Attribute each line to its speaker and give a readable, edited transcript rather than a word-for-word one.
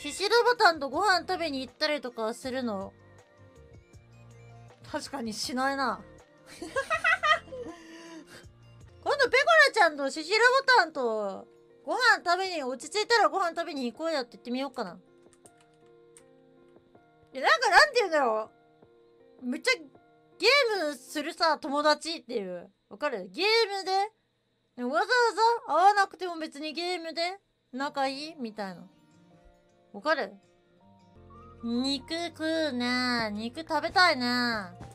Speaker 1: シシロボタンとご飯食べに行ったりとかするの？確かにしないな。今度ペコラちゃんとシシロボタンとご飯食べに、落ち着いたらご飯食べに行こうやって言ってみようかな。いや、なんかなんて言うんだろう。めっちゃゲームするさ、友達っていう。わかる？ゲームで、わざわざ会わなくても別にゲームで仲いいみたいな。わかる？肉食うね。肉食べたいね。